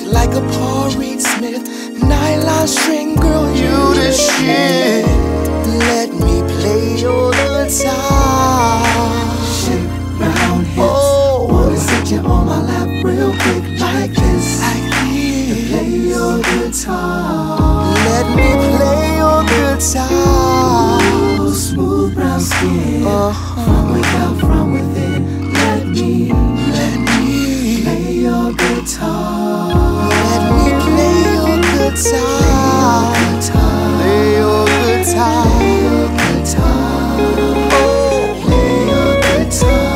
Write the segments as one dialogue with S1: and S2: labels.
S1: like a Paul Reed Smith nylon string, girl, you the shit. Let me play your guitar.
S2: Shake round hips, wanna sit you on my lap real quick like this. Play your guitar.
S1: Let me play your guitar.
S2: Ooh, smooth brown skin, from without, from within. Let me play your guitar.
S1: Let me play your guitar. Play your guitar.
S2: Play your guitar. Play your guitar.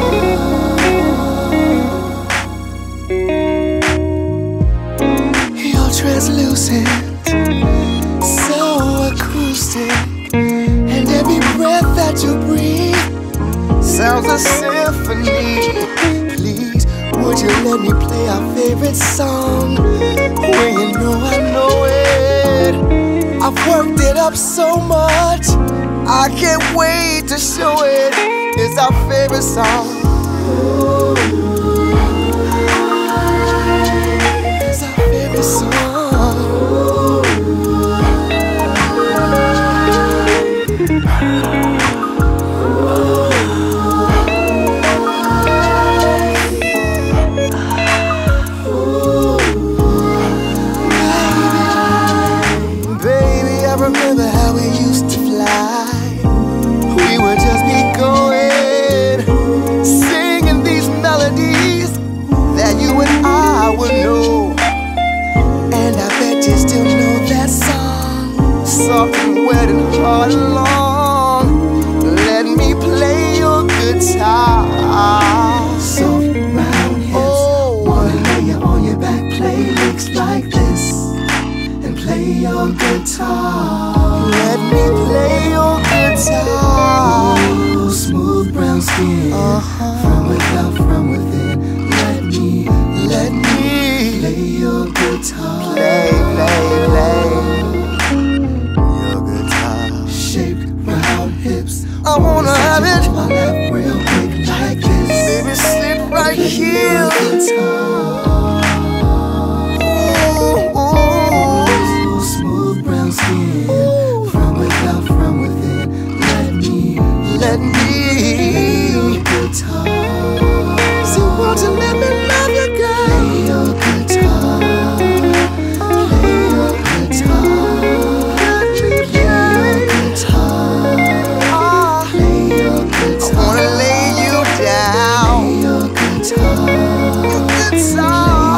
S1: You're translucent, so acoustic, and every breath that you breathe sounds a symphony. Please, would you let me play our favorite song when you know I know it? I've worked it up so much, I can't wait to show it. It's our favorite song. It's our favorite song. Remember how we used to fly. We would just be going, singing these melodies that you and I would know. And I bet you still know that song, soft and wet and hard and long. Let me play your guitar.
S2: Soft round hips, wanna lay you on your back, play licks like this, and play your guitar.
S1: Let me play your guitar.
S2: Ooh, smooth brown skin, from without, from within. Let me play your guitar.
S1: Play your guitar.
S2: Shaped round hips,
S1: I wanna have it.
S2: on my lap real quick like this.
S1: Baby, sit right
S2: Play
S1: here.
S2: your guitar. Ooh, smooth brown skin, from without, from within. Let me play your guitar.
S1: So won't you let me love you, girl?
S2: Play your guitar. Play your guitar.
S1: Let me
S2: Play your guitar. Play your
S1: I
S2: guitar.
S1: wanna lay you down.
S2: Play your guitar.
S1: Your guitar.